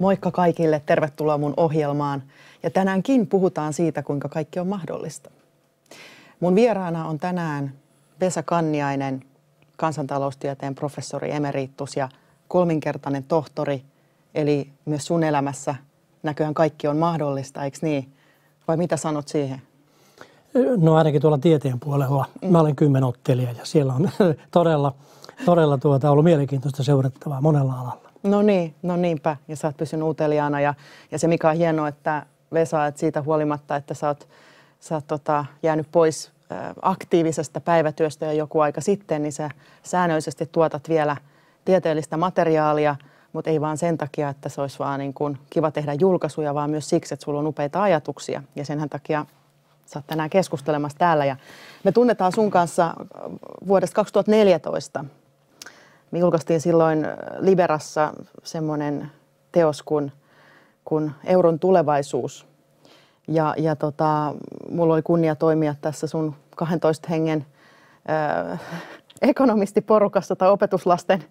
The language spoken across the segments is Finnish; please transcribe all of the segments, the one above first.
Moikka kaikille, tervetuloa mun ohjelmaan. Ja tänäänkin puhutaan siitä, kuinka kaikki on mahdollista. Mun vieraana on tänään Vesa Kanniainen, kansantaloustieteen professori emeritus ja kolminkertainen tohtori. Eli myös sun elämässä näköjään kaikki on mahdollista, eikö niin? Vai mitä sanot siihen? No ainakin tuolla tieteen puolella. Mä olen kymmenottelija ja siellä on todella ollut mielenkiintoista seurattavaa monella alalla. No niinpä. Ja sä oot pysynyt uteliaana. Ja se mikä on hienoa, että Vesa, että siitä huolimatta, että sä oot jäänyt pois aktiivisesta päivätyöstä jo joku aika sitten, niin sä säännöllisesti tuotat vielä tieteellistä materiaalia, mutta ei vaan sen takia, että se olisi vaan niin kuin kiva tehdä julkaisuja, vaan myös siksi, että sulla on upeita ajatuksia. Ja senhän takia sä oot tänään keskustelemassa täällä. Ja me tunnetaan sun kanssa vuodesta 2014. Me julkaistiin silloin Liberassa semmoinen teos kuin Euron tulevaisuus. Ja mulla oli kunnia toimia tässä sun 12 hengen ekonomistiporukassa tai opetuslasten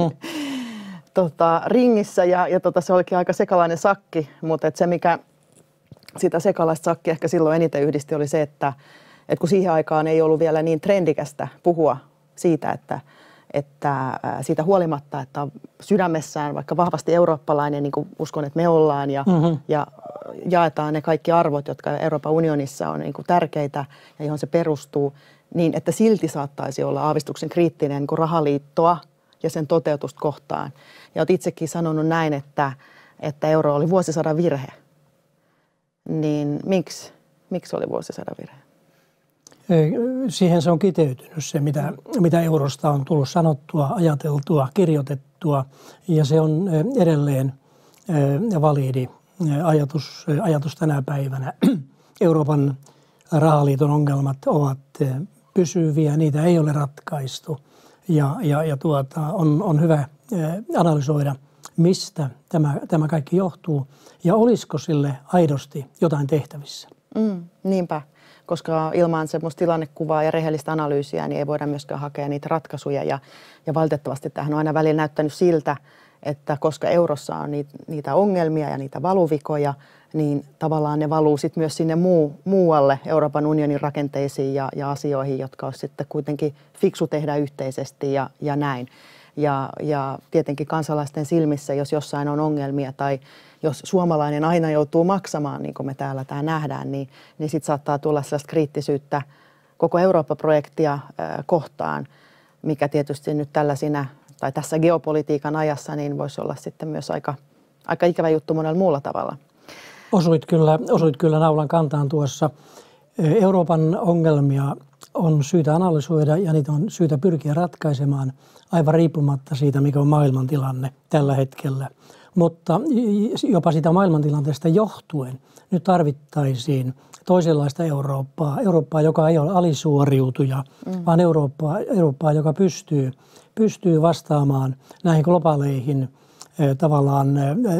ringissä. Ja se olikin aika sekalainen sakki, mutta se mikä sitä sekalaista sakkia ehkä silloin eniten yhdisti oli se, että kun siihen aikaan ei ollut vielä niin trendikästä puhua siitä, että siitä huolimatta, että on sydämessään vaikka vahvasti eurooppalainen, niin kuin uskon, että me ollaan, ja jaetaan ne kaikki arvot, jotka Euroopan unionissa on niin kuin tärkeitä ja johon se perustuu, niin että silti saattaisi olla aavistuksen kriittinen niin kuin rahaliittoa ja sen toteutusta kohtaan. Ja olet itsekin sanonut näin, että euro oli vuosisadan virhe. Niin miksi oli vuosisadan virhe? Siihen se on kiteytynyt se, mitä eurosta on tullut sanottua, ajateltua, kirjoitettua, ja se on edelleen validi ajatus tänä päivänä. Euroopan rahaliiton ongelmat ovat pysyviä, niitä ei ole ratkaistu, ja on hyvä analysoida, mistä tämä kaikki johtuu, ja olisiko sille aidosti jotain tehtävissä. Niinpä. Koska ilman semmoista tilannekuvaa ja rehellistä analyysiä niin ei voida myöskään hakea niitä ratkaisuja. Ja valitettavasti tämähän on aina välillä näyttänyt siltä, että koska eurossa on niitä ongelmia ja niitä valuvikoja, niin tavallaan ne valuu sitten myös sinne muualle Euroopan unionin rakenteisiin ja asioihin, jotka olisi sitten kuitenkin fiksu tehdä yhteisesti ja näin. Ja tietenkin kansalaisten silmissä, jos jossain on ongelmia tai jos suomalainen aina joutuu maksamaan, niin kuin me täällä tämä nähdään, niin sitten saattaa tulla sellaista kriittisyyttä koko Eurooppa-projektia kohtaan, mikä tietysti nyt tällaisina tai tässä geopolitiikan ajassa niin voisi olla sitten myös aika ikävä juttu monella muulla tavalla. Osuit kyllä naulan kantaan tuossa. Euroopan ongelmia on syytä analysoida ja niitä on syytä pyrkiä ratkaisemaan aivan riippumatta siitä, mikä on maailmantilanne tällä hetkellä. Mutta jopa sitä maailmantilanteesta johtuen nyt tarvittaisiin toisenlaista Eurooppaa, joka ei ole alisuoriutuja, vaan Eurooppaa, joka pystyy vastaamaan näihin globaaleihin tavallaan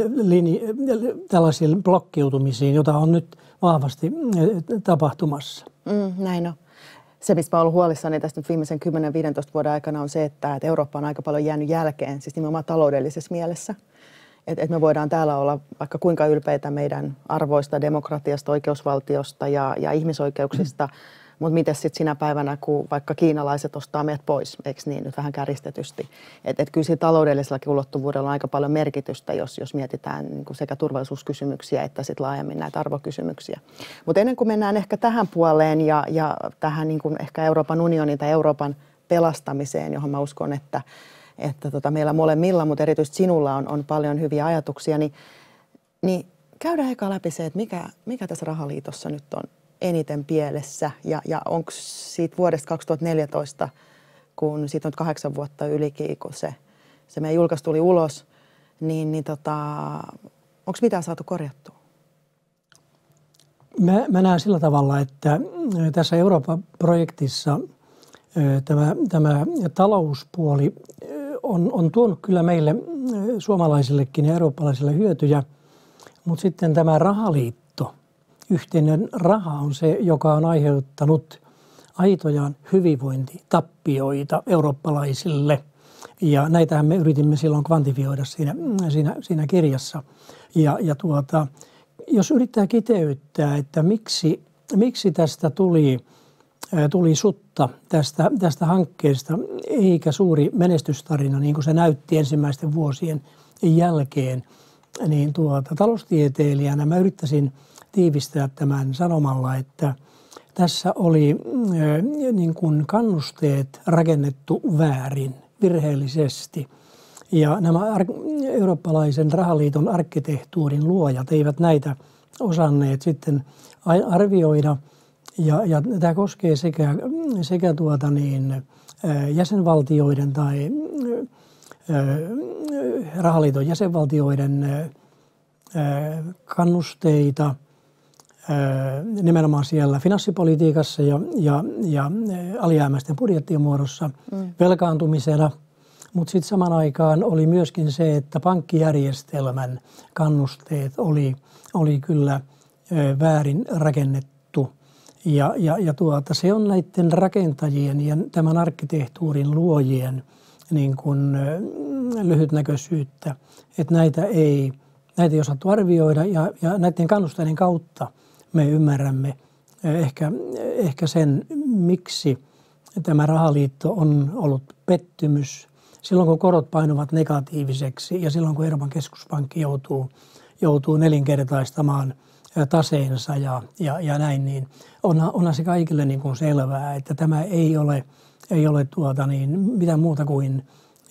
tällaisiin blokkiutumisiin, jota on nyt vahvasti tapahtumassa. Näin on. Se, mistä olen ollut huolissani tästä nyt viimeisen 10-15 vuoden aikana on se, että Eurooppa on aika paljon jäänyt jälkeen, siis nimenomaan taloudellisessa mielessä. Että me voidaan täällä olla vaikka kuinka ylpeitä meidän arvoista, demokratiasta, oikeusvaltiosta ja ihmisoikeuksista, mutta miten sitten sinä päivänä, kun vaikka kiinalaiset ostaa meidät pois, eikö niin, nyt vähän kärjistetysti. Että kyllä siinä taloudellisellakin ulottuvuudella on aika paljon merkitystä, jos mietitään niin kuin sekä turvallisuuskysymyksiä että sitten laajemmin näitä arvokysymyksiä. Mutta ennen kuin mennään ehkä tähän puoleen ja tähän niin kuin ehkä Euroopan unionin tai Euroopan pelastamiseen, johon mä uskon, että meillä molemmilla, mutta erityisesti sinulla on paljon hyviä ajatuksia, niin käydään eka läpi se, että mikä tässä rahaliitossa nyt on eniten pielessä ja onko siitä vuodesta 2014, kun siitä on 8 vuotta ylikin, kun se meidän julkaisu tuli ulos, onko mitään saatu korjattua? Mä näen sillä tavalla, että tässä Euroopan projektissa tämä talouspuoli on tuonut kyllä meille suomalaisillekin ja eurooppalaisille hyötyjä, mutta sitten tämä rahaliitto, yhteinen raha on se, joka on aiheuttanut aitoja hyvinvointitappioita eurooppalaisille. Ja näitähän me yritimme silloin kvantifioida siinä kirjassa. Jos yrittää kiteyttää, että miksi tästä tuli sutta tästä hankkeesta, eikä suuri menestystarina, niin kuin se näytti ensimmäisten vuosien jälkeen, niin taloustieteilijänä mä yrittäisin tiivistää tämän sanomalla, että tässä oli niin kuin kannusteet rakennettu väärin, virheellisesti. Ja nämä eurooppalaisen rahaliiton arkkitehtuurin luojat eivät näitä osanneet sitten arvioida. Ja tämä koskee sekä jäsenvaltioiden tai rahaliiton jäsenvaltioiden kannusteita nimenomaan siellä finanssipolitiikassa ja alijäämäisten budjettien muodossa velkaantumisena. Mutta sitten samaan aikaan oli myöskin se, että pankkijärjestelmän kannusteet oli kyllä väärin rakennettu. Ja se on näiden rakentajien ja tämän arkkitehtuurin luojien niin kuin lyhytnäköisyyttä, että näitä ei osattu arvioida ja näiden kannusteiden kautta me ymmärrämme ehkä sen, miksi tämä rahaliitto on ollut pettymys silloin, kun korot painuvat negatiiviseksi ja silloin, kun Euroopan keskuspankki joutuu nelinkertaistamaan taseensa ja näin, niin onhan se kaikille niin kuin selvää, että tämä ei ole mitään muuta kuin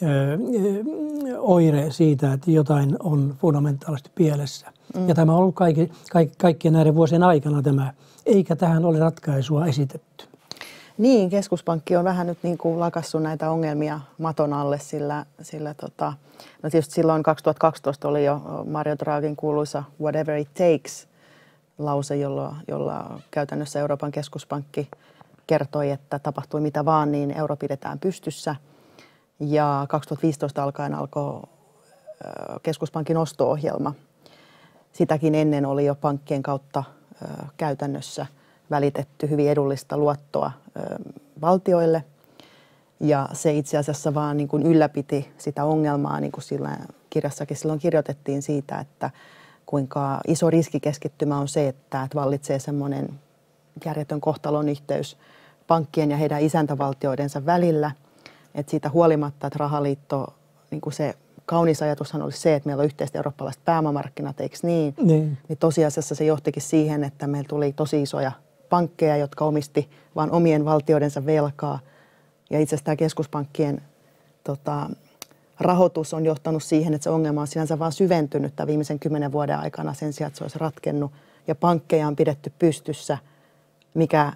oire siitä, että jotain on fundamentaalisesti pielessä. Ja tämä on ollut kaikkien näiden vuosien aikana eikä tähän ole ratkaisua esitetty. Niin, keskuspankki on vähän nyt niin kuin lakassut näitä ongelmia maton alle, sillä no tietysti silloin 2012 oli jo Mario Draghin kuuluisa whatever it takes -lause, jolla käytännössä Euroopan keskuspankki kertoi, että tapahtui mitä vaan, niin euro pidetään pystyssä. Ja 2015 alkaen alkoi keskuspankin osto-ohjelma. Sitäkin ennen oli jo pankkien kautta käytännössä välitetty hyvin edullista luottoa valtioille. Ja se itse asiassa vaan niin kuin ylläpiti sitä ongelmaa, niin kuin sillä kirjassakin silloin kirjoitettiin siitä, että kuinka iso riskikeskittymä on se, että vallitsee semmoinen järjetön kohtalonyhteys pankkien ja heidän isäntävaltioidensa välillä. Että siitä huolimatta, että rahaliitto, niin kuin se kaunis ajatushan olisi se, että meillä on yhteiset eurooppalaiset pääomamarkkinat, eikö niin? Niin tosiasiassa se johtikin siihen, että meillä tuli tosi isoja pankkeja, jotka omisti vain omien valtioidensa velkaa. Ja itse asiassa tämä keskuspankkien rahoitus on johtanut siihen, että se ongelma on sinänsä vaan syventynyt tämän viimeisen 10 vuoden aikana sen sijaan, että se olisi ratkennut. Ja pankkeja on pidetty pystyssä, mikä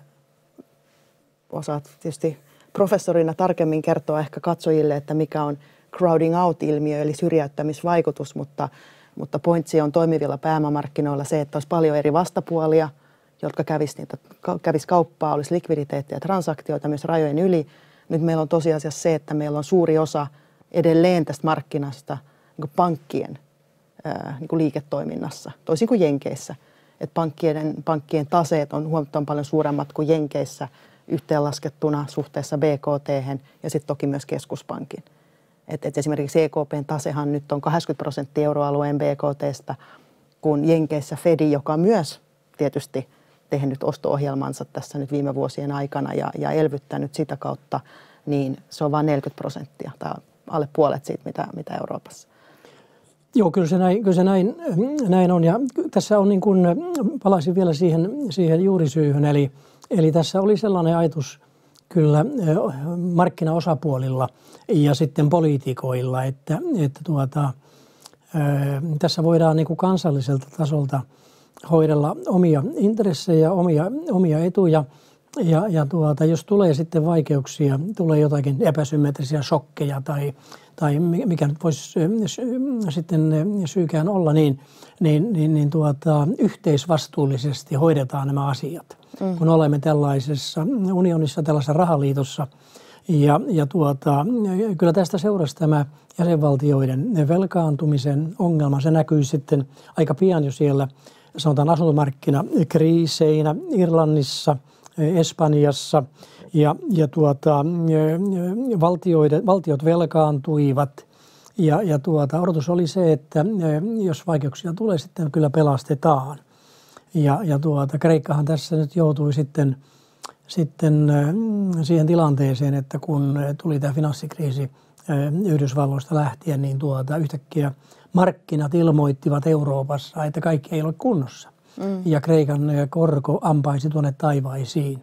osaat tietysti professorina tarkemmin kertoa ehkä katsojille, että mikä on crowding out-ilmiö, eli syrjäyttämisvaikutus, mutta pointsi on toimivilla pääomamarkkinoilla se, että olisi paljon eri vastapuolia, jotka kävisi kauppaa, olisi likviditeettiä ja transaktioita myös rajojen yli. Nyt meillä on tosiasiassa se, että meillä on suuri osa edelleen tästä markkinasta niin kuin pankkien niin kuin liiketoiminnassa, toisin kuin Jenkeissä. Että pankkien taseet on huomattavan paljon suuremmat kuin Jenkeissä yhteenlaskettuna suhteessa BKT:hen ja sitten toki myös keskuspankin. Et esimerkiksi EKP:n tasehan nyt on 80% euroalueen BKT:stä, kun Jenkeissä Fedi, joka on myös tietysti tehnyt osto-ohjelmansa tässä nyt viime vuosien aikana ja elvyttänyt sitä kautta, niin se on vain 40% tai alle puolet siitä, mitä Euroopassa. Joo, kyllä se näin on. Ja tässä on niin kuin, palaisin vielä siihen juurisyyhyn, eli tässä oli sellainen ajatus kyllä markkinaosapuolilla ja sitten poliitikoilla, että tässä voidaan niin kuin kansalliselta tasolta hoidella omia intressejä, omia etuja ja jos tulee sitten vaikeuksia, tulee jotakin epäsymmetrisiä shokkeja tai mikä nyt voisi sitten syykään olla, niin yhteisvastuullisesti hoidetaan nämä asiat, kun olemme tällaisessa unionissa, tällaisessa rahaliitossa. Ja kyllä tästä seurasi tämä jäsenvaltioiden velkaantumisen ongelma. Se näkyy sitten aika pian jo siellä, sanotaan asuntomarkkinakriiseinä Irlannissa, Espanjassa Valtiot velkaantuivat ja odotus oli se, että jos vaikeuksia tulee, sitten kyllä pelastetaan. Kreikkahan tässä nyt joutui sitten siihen tilanteeseen, että kun tuli tämä finanssikriisi Yhdysvalloista lähtien, niin yhtäkkiä markkinat ilmoittivat Euroopassa, että kaikki ei ole kunnossa. Ja Kreikan korko ampaisi tuonne taivaisiin.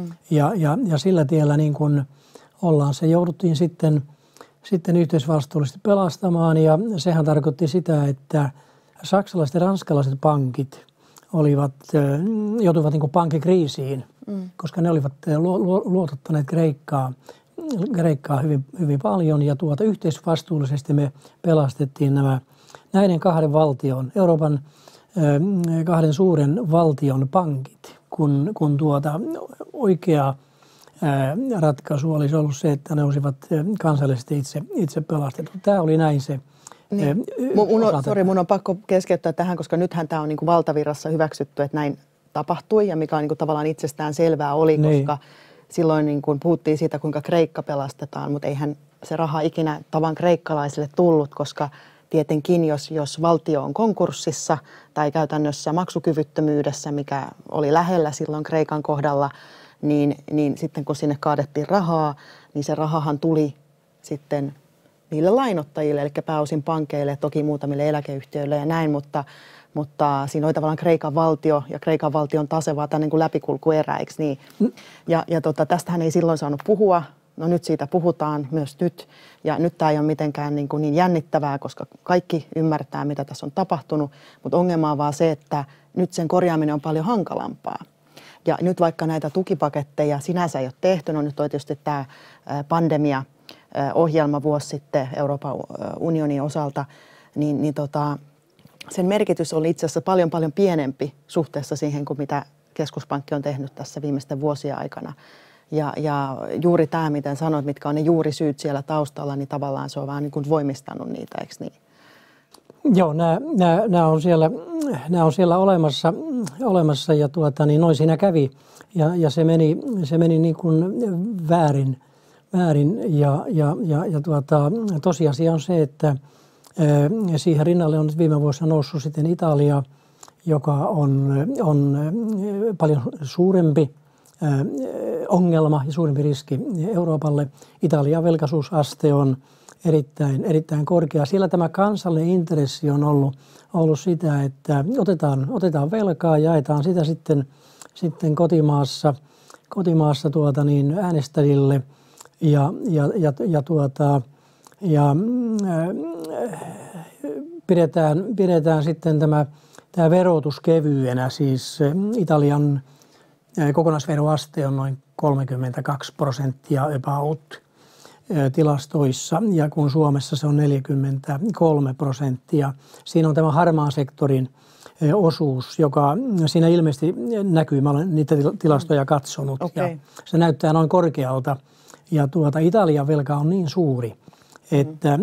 Ja sillä tiellä niin kun ollaan, se jouduttiin sitten yhteisvastuullisesti pelastamaan, ja sehän tarkoitti sitä, että saksalaiset ja ranskalaiset pankit joutuivat niin kuin pankkikriisiin, koska ne olivat luotottaneet Kreikkaa hyvin, hyvin paljon, ja yhteisvastuullisesti me pelastettiin näiden kahden valtion, Euroopan kahden suuren valtion pankit, kun oikea ratkaisu olisi ollut se, että ne olisivat kansallisesti itse pelastettu. Tämä oli näin se. Niin. Mun on pakko keskeyttää tähän, koska nythän tämä on niin kuin valtavirrassa hyväksytty, että näin tapahtui, ja mikä on niin kuin tavallaan itsestään selvää oli, koska silloin niin kuin puhuttiin siitä, kuinka Kreikka pelastetaan, mutta eihän se raha ikinä tavan kreikkalaisille tullut, koska tietenkin jos valtio on konkurssissa tai käytännössä maksukyvyttömyydessä, mikä oli lähellä silloin Kreikan kohdalla, niin sitten kun sinne kaadettiin rahaa, niin se rahahan tuli sitten niille lainottajille, eli pääosin pankeille, toki muutamille eläkeyhtiöille ja näin, mutta siinä oli tavallaan Kreikan valtio ja Kreikan valtion tase vaan tämän niin kuin läpikulkuerä, eikö niin? Ja tästähän ei silloin saanut puhua. No nyt siitä puhutaan myös nyt, ja nyt tämä ei ole mitenkään niin jännittävää, koska kaikki ymmärtää, mitä tässä on tapahtunut, mutta ongelma on vaan se, että nyt sen korjaaminen on paljon hankalampaa. Ja nyt vaikka näitä tukipaketteja sinänsä ei ole tehty, no nyt on tietysti tämä pandemia-ohjelma vuosi sitten Euroopan unionin osalta, niin sen merkitys oli itse asiassa paljon pienempi suhteessa siihen, kuin mitä keskuspankki on tehnyt tässä viimeisten vuosien aikana. Ja juuri tämä, miten sanoit, mitkä on ne juurisyyt siellä taustalla, niin tavallaan se on vähän niin kuin voimistanut niitä, eikö niin? Joo, nämä on siellä olemassa ja noin siinä kävi ja se meni niin kuin väärin ja tosiasia on se, että siihen rinnalle on nyt viime vuosina noussut sitten Italia, joka on paljon suurempi ongelma ja suurempi riski Euroopalle. Italian velkaisuusaste on erittäin korkea. Siellä tämä kansallinen intressi on ollut sitä, että otetaan velkaa ja jaetaan sitä sitten kotimaassa äänestäjille ja pidetään sitten tämä verotus kevyenä, siis Italian kokonaisveroaste on noin 32% about tilastoissa, ja kun Suomessa se on 43%. Siinä on tämä harmaan sektorin osuus, joka siinä ilmeisesti näkyy. Mä olen niitä tilastoja katsonut, ja se näyttää noin korkealta. Ja Italian velka on niin suuri, että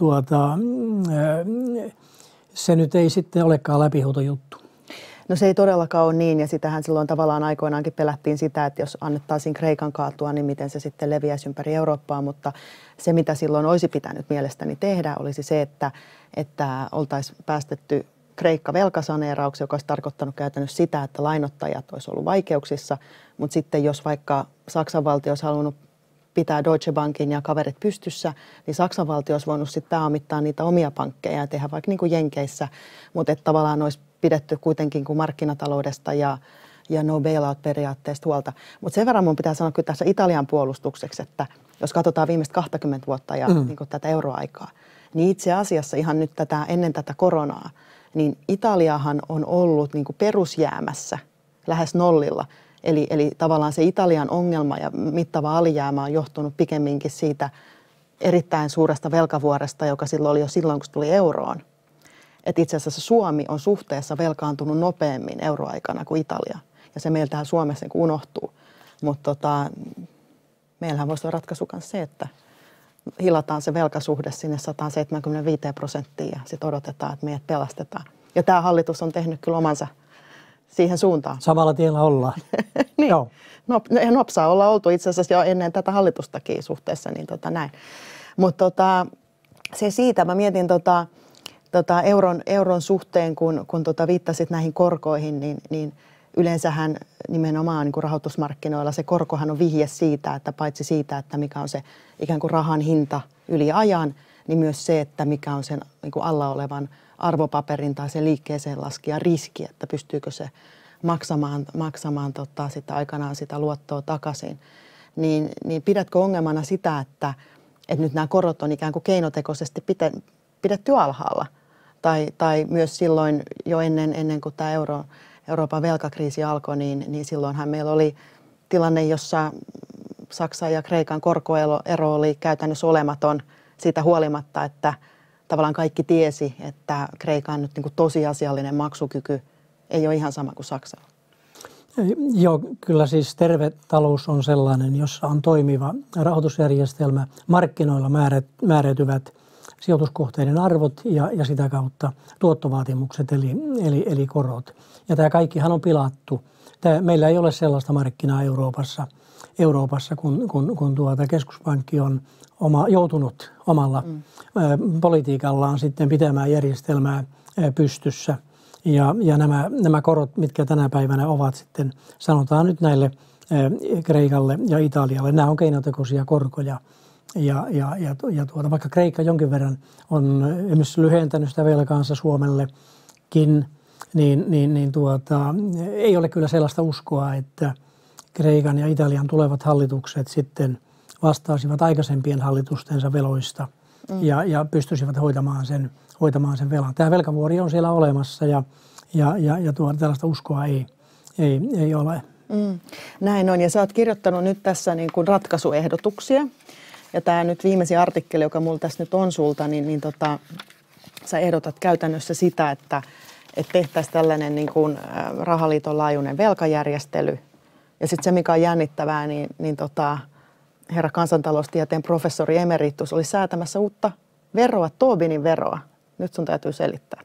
se nyt ei sitten olekaan läpihuutojuttu. No se ei todellakaan ole niin, ja sitähän silloin tavallaan aikoinaankin pelättiin sitä, että jos annettaisiin Kreikan kaatua, niin miten se sitten leviäisi ympäri Eurooppaa, mutta se mitä silloin olisi pitänyt mielestäni tehdä, olisi se, että oltaisiin päästetty Kreikka velkasaneerauksi, joka olisi tarkoittanut käytännössä sitä, että lainottajat olisi ollut vaikeuksissa, mutta sitten jos vaikka Saksan valtio olisi halunnut pitää Deutsche Bankin ja kaverit pystyssä, niin Saksan valtio olisi voinut sitten pääomittaa niitä omia pankkeja ja tehdä vaikka niin kuin Jenkeissä, mutta että tavallaan olisi pidetty kuitenkin kuin markkinataloudesta ja no bailout-periaatteesta huolta. Mutta sen verran mun pitää sanoa kyllä tässä Italian puolustukseksi, että jos katsotaan viimeistä 20 vuotta ja niin kuin tätä euroaikaa, niin itse asiassa ihan nyt ennen tätä koronaa, niin Italiahan on ollut niin kuin perusjäämässä lähes nollilla. Eli tavallaan se Italian ongelma ja mittava alijäämä on johtunut pikemminkin siitä erittäin suuresta velkavuoresta, joka silloin oli jo silloin, kun se tuli euroon. Että itse asiassa Suomi on suhteessa velkaantunut nopeammin euroaikana kuin Italia. Ja se meiltä Suomessa niin unohtuu. Mutta meillähän voisi olla ratkaisu myös se, että hilataan se velkasuhde sinne 175% ja sitten odotetaan, että meidät pelastetaan. Ja tämä hallitus on tehnyt kyllä omansa siihen suuntaan. Samalla tiellä ollaan. Niin. Niin, nopsaa ollaan oltu itse asiassa jo ennen tätä hallitustakin suhteessa, niin näin. Mutta se siitä, mä mietin euron suhteen, kun viittasit näihin korkoihin, niin yleensähän nimenomaan niin kuin rahoitusmarkkinoilla se korkohan on vihje siitä, että paitsi siitä, että mikä on se ikään kuin rahan hinta yli ajan, niin myös se, että mikä on sen niin kuin alla olevan arvopaperin tai sen liikkeeseen laskijan riski, että pystyykö se maksamaan sitä aikanaan sitä luottoa takaisin. Niin pidätkö ongelmana sitä, että nyt nämä korot on ikään kuin keinotekoisesti pidetty alhaalla? Tai myös silloin jo ennen kuin tämä Euroopan velkakriisi alkoi, niin silloinhan meillä oli tilanne, jossa Saksan ja Kreikan korkoero oli käytännössä olematon siitä huolimatta, että tavallaan kaikki tiesi, että Kreikan nyt niin kuin tosiasiallinen maksukyky ei ole ihan sama kuin Saksalla. Joo, kyllä siis terve talous on sellainen, jossa on toimiva rahoitusjärjestelmä, markkinoilla määräytyvät sijoituskohteiden arvot ja sitä kautta tuottovaatimukset eli korot. Ja tämä kaikkihan on pilattu. Meillä ei ole sellaista markkinaa Euroopassa kun keskuspankki on joutunut omalla politiikallaan sitten pitämään järjestelmää pystyssä. Ja nämä korot, mitkä tänä päivänä ovat sitten, sanotaan nyt näille Kreikalle ja Italialle, nämä on keinotekoisia korkoja. Vaikka Kreikka jonkin verran on esimerkiksi lyhentänyt sitä velkaansa Suomellekin, niin ei ole kyllä sellaista uskoa, että Kreikan ja Italian tulevat hallitukset sitten vastaisivat aikaisempien hallitustensa veloista ja pystyisivät hoitamaan sen velan. Tämä velkavuori on siellä olemassa ja tällaista uskoa ei ole. Näin on, ja sä oot kirjoittanut nyt tässä niin kuin ratkaisuehdotuksia. Ja tämä nyt viimeisin artikkeli, joka mulla tässä nyt on sulta, niin sä ehdotat käytännössä sitä, että tehtäisiin tällainen niin kuin rahaliiton laajuinen velkajärjestely. Ja sitten se, mikä on jännittävää, niin herra kansantaloustieteen professori emeritus oli säätämässä uutta veroa, Tobinin veroa. Nyt sun täytyy selittää.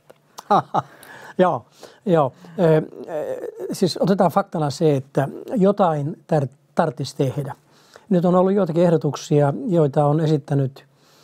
Joo. Siis otetaan faktana se, että jotain tarvitsisi tehdä. Nyt on ollut joitakin ehdotuksia, joita on esittänyt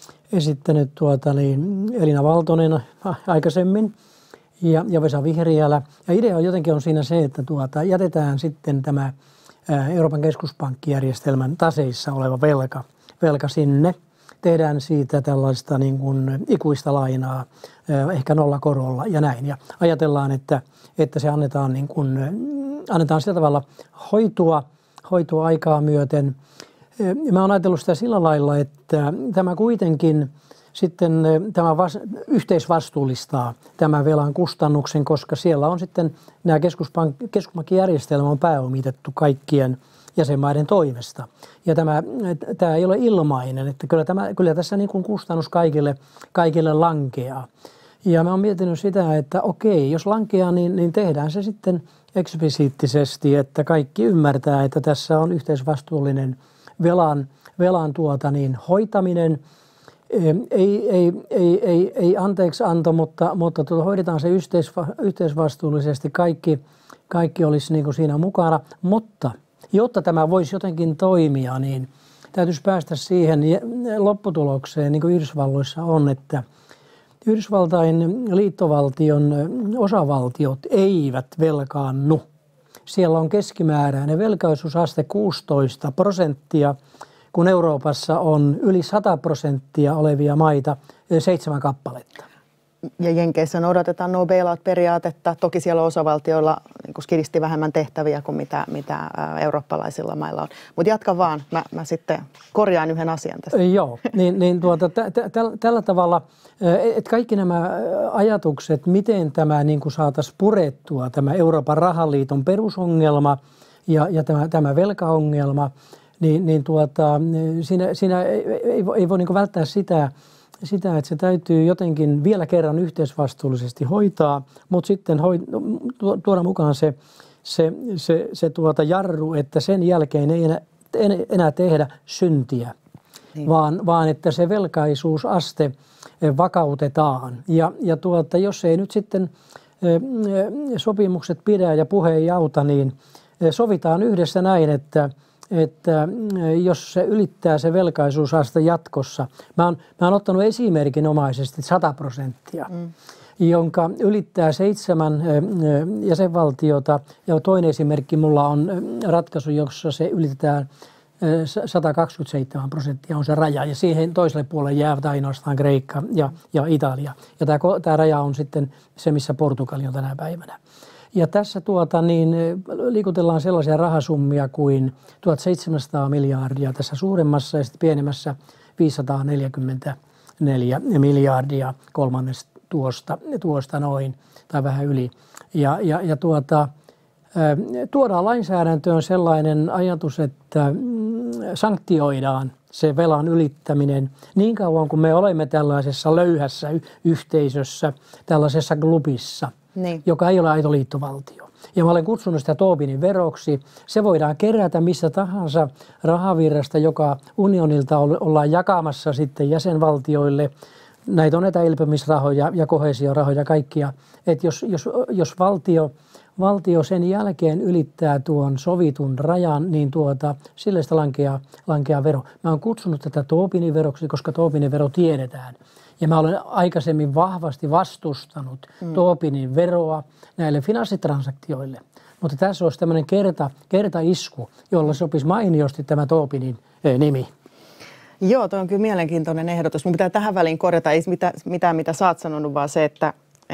Elina Valtonen aikaisemmin ja Vesa Vihriälä. Ja idea jotenkin on siinä se, että jätetään sitten tämä Euroopan keskuspankkijärjestelmän taseissa oleva velka sinne. Tehdään siitä tällaista niin kuin ikuista lainaa, ehkä nollakorolla ja näin. Ja ajatellaan, että se annetaan sillä tavalla hoitua aikaa myöten. Mä oon ajatellut sitä sillä lailla, että tämä kuitenkin sitten yhteisvastuullistaa tämän velan kustannuksen, koska siellä on sitten nämä keskuspankkijärjestelmä on pääomitettu kaikkien jäsenmaiden toimesta. Ja tämä ei ole ilmainen, että kyllä tässä niin kuin kustannus kaikille lankeaa. Ja mä oon miettinyt sitä, että okei, jos lankeaa, niin tehdään se sitten eksplisiittisesti, että kaikki ymmärtää, että tässä on yhteisvastuullinen velan hoitaminen. Ei anteeksianto, mutta hoidetaan se yhteisvastuullisesti. Kaikki olisi niin kuin siinä mukana, mutta jotta tämä voisi jotenkin toimia, niin täytyisi päästä siihen lopputulokseen, niin kuin Yhdysvalloissa on, että Yhdysvaltain liittovaltion osavaltiot eivät velkaannu. Siellä on keskimääräinen velkaisuusaste 16%, kun Euroopassa on yli 100% olevia maita 7 kappaletta. Ja Jenkeissä odotetaan no bailout-periaatetta. Toki siellä on osavaltioilla niin skidisti vähemmän tehtäviä kuin mitä eurooppalaisilla mailla on. Mutta jatka vaan, mä sitten korjaan yhden asian tästä. Joo, tällä tavalla, että kaikki nämä ajatukset, miten tämä niin kuin saataisiin purettua, tämä Euroopan rahaliiton perusongelma ja tämä velkaongelma, siinä ei voi niin kuin välttää sitä, että se täytyy jotenkin vielä kerran yhteisvastuullisesti hoitaa, mutta sitten tuoda mukaan se jarru, että sen jälkeen ei enää tehdä syntiä, niin. vaan että se velkaisuusaste vakautetaan. Ja jos ei nyt sitten sopimukset pidä ja puhe ei auta, sovitaan yhdessä näin, että jos se ylittää se velkaisuusaste jatkossa, mä oon ottanut esimerkinomaisesti 100%, jonka ylittää 7 jäsenvaltiota, ja toinen esimerkki mulla on ratkaisu, jossa se ylitetään 127% on se raja, ja siihen toiselle puolelle jäävät ainoastaan Kreikka ja Italia. Ja tämä raja on sitten se, missä Portugali on tänä päivänä. Ja tässä liikutellaan sellaisia rahasummia kuin 1700 miljardia tässä suuremmassa ja sitten pienemmässä 544 miljardia, kolmannes tuosta noin tai vähän yli. Tuodaan lainsäädäntöön sellainen ajatus, että sanktioidaan se velan ylittäminen niin kauan kuin me olemme tällaisessa löyhässä yhteisössä, tällaisessa klubissa, joka ei ole aito liittovaltio. Ja mä olen kutsunut sitä Tobinin veroksi. Se voidaan kerätä missä tahansa rahavirrasta, joka unionilta ollaan jakamassa sitten jäsenvaltioille. Näitä on näitä elpymisrahoja ja koheesiorahoja kaikkia. Että jos valtio sen jälkeen ylittää tuon sovitun rajan, niin sille sitä lankeaa vero. Mä oon kutsunut tätä Tobinin veroksi, koska Tobinin vero tiedetään. Ja mä olen aikaisemmin vahvasti vastustanut Tobinin veroa näille finanssitransaktioille. Mutta tässä olisi tämmöinen kertaisku, jolla sopisi mainiosti tämä Tobinin nimi. Joo, tuo on kyllä mielenkiintoinen ehdotus. Mun pitää tähän väliin korjata, ei mitään mitä sä oot sanonut, vaan se, että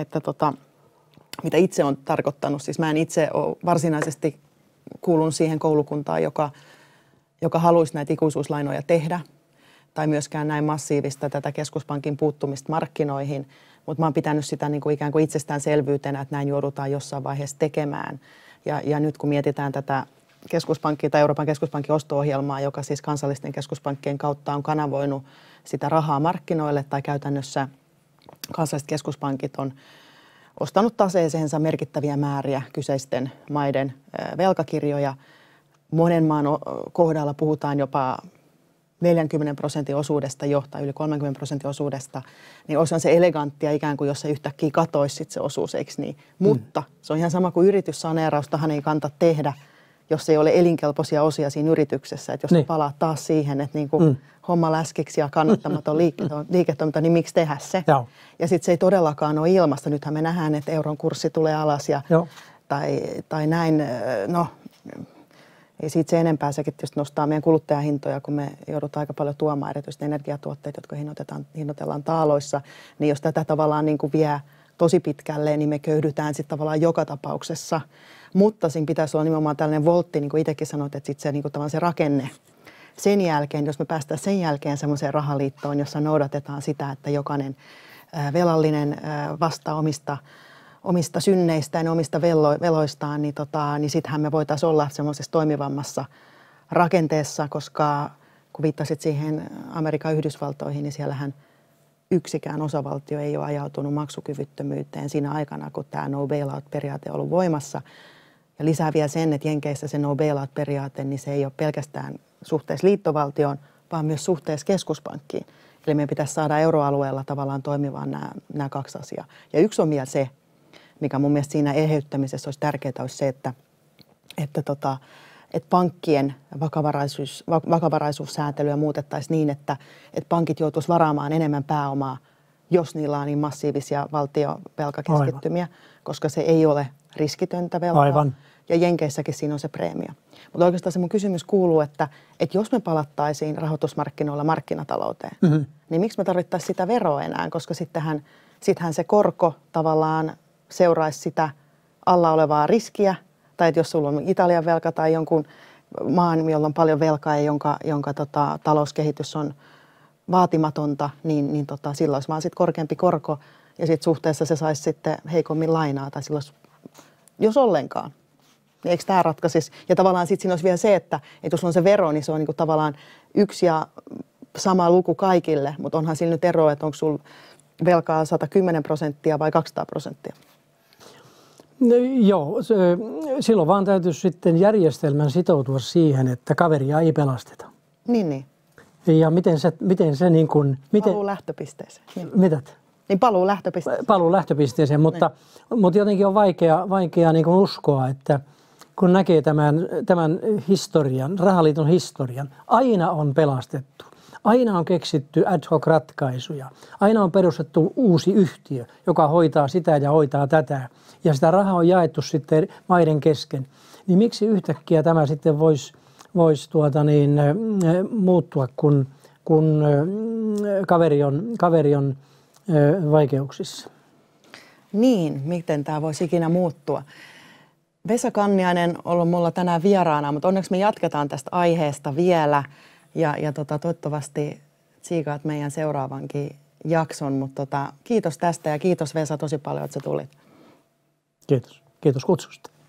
mitä itse on tarkoittanut. Siis mä en itse ole varsinaisesti kuulun siihen koulukuntaan, joka haluaisi näitä ikuisuuslainoja tehdä, tai myöskään näin massiivista tätä keskuspankin puuttumista markkinoihin, mutta mä oon pitänyt sitä niin kuin ikään kuin itsestäänselvyytenä, että näin joudutaan jossain vaiheessa tekemään. Ja nyt kun mietitään tätä keskuspankkia tai Euroopan keskuspankin osto-ohjelmaa, joka siis kansallisten keskuspankkien kautta on kanavoinut sitä rahaa markkinoille, tai käytännössä kansalliset keskuspankit on ostanut taseeseensa merkittäviä määriä kyseisten maiden velkakirjoja. Monen maan kohdalla puhutaan jopa 40% osuudesta tai yli 30% osuudesta, niin olisihan se eleganttia ikään kuin, jos se yhtäkkiä katoisi sit se osuus, eikö niin? Mutta se on ihan sama kuin yrityssaneeraustahan ei kannata tehdä, jos ei ole elinkelpoisia osia siinä yrityksessä. Että jos niin palaa taas siihen, että niin kuin homma läskiksi ja kannattamaton liiketoiminta, niin miksi tehdä se? Joo. Ja sitten se ei todellakaan ole ilmasta. Nythän me nähdään, että euron kurssi tulee alas tai näin, ei siitä se enempää, sekin tietysti nostaa meidän kuluttajahintoja, kun me joudutaan aika paljon tuomaan erityisesti energiatuotteita, jotka hinnoitellaan taaloissa. Niin jos tätä tavallaan niin kuin vie tosi pitkälle, niin me köyhdytään sitten tavallaan joka tapauksessa. Mutta siinä pitäisi olla nimenomaan tällainen voltti, niin kuin itsekin sanoit, että sitten se, niin kuin tavallaan se rakenne. Sen jälkeen, jos me päästään sen jälkeen semmoiseen rahaliittoon, jossa noudatetaan sitä, että jokainen velallinen vastaa omista synneistään ja omista veloistaan, niin sittenhän me voitaisiin olla semmoisessa toimivammassa rakenteessa, koska kun viittasit siihen Amerikan Yhdysvaltoihin, niin siellähän yksikään osavaltio ei ole ajautunut maksukyvyttömyyteen siinä aikana, kun tämä no bailout-periaate on ollut voimassa. Ja lisää vielä sen, että Jenkeissä se no bailout-periaate, niin se ei ole pelkästään suhteessa liittovaltioon, vaan myös suhteessa keskuspankkiin. Eli meidän pitäisi saada euroalueella tavallaan toimimaan nämä kaksi asiaa. Ja yksi on vielä se, mikä mun mielestä siinä eheyttämisessä olisi tärkeää, olisi se, että pankkien vakavaraisuussäätelyä muutettaisiin niin, että pankit joutuisivat varaamaan enemmän pääomaa, jos niillä on niin massiivisia valtiovelkakeskittymiä, koska se ei ole riskitöntä velkaa. Aivan. Ja Jenkeissäkin siinä on se preemio. Mutta oikeastaan se mun kysymys kuuluu, että jos me palattaisiin rahoitusmarkkinoilla markkinatalouteen, niin miksi me tarvittaisiin sitä veroa enää, koska sittenhän se korko tavallaan seuraisi sitä alla olevaa riskiä, tai että jos sulla on Italian velka tai jonkun maan, jolla on paljon velkaa ja jonka talouskehitys on vaatimatonta, niin silloin olisi vaan sit korkeampi korko ja sitten suhteessa se saisi sitten heikommin lainaa tai silloin, jos ollenkaan. Niin eikö tämä ratkaisisi? Ja tavallaan sitten siinä olisi vielä se, että jos sulla on se vero, niin se on niinku tavallaan yksi ja sama luku kaikille, mutta onhan sillä nyt ero, että onko sulla velkaa 110% vai 200%. No, joo, silloin vaan täytyisi sitten järjestelmän sitoutua siihen, että kaveria ei pelasteta. Niin. Ja miten se niin kuin... Paluu lähtöpisteeseen. Niin. Mität? Niin paluu lähtöpisteeseen. Paluu lähtöpisteeseen, mutta jotenkin on vaikea niin kuin uskoa, että kun näkee tämän historian, rahaliiton historian, aina on pelastettu. Aina on keksitty ad hoc ratkaisuja. Aina on perustettu uusi yhtiö, joka hoitaa sitä ja hoitaa tätä. Ja sitä rahaa on jaettu sitten maiden kesken. Niin miksi yhtäkkiä tämä sitten voisi muuttua, kun kaveri on vaikeuksissa? Niin, miten tämä voisi ikinä muuttua? Vesa Kanniainen on ollut mulla tänään vieraana, mutta onneksi me jatketaan tästä aiheesta vielä. Ja toivottavasti tsiikaat meidän seuraavankin jakson. Mutta kiitos tästä ja kiitos Vesa tosi paljon, että sä tulit. Kiitos. Kiitos kutsusta.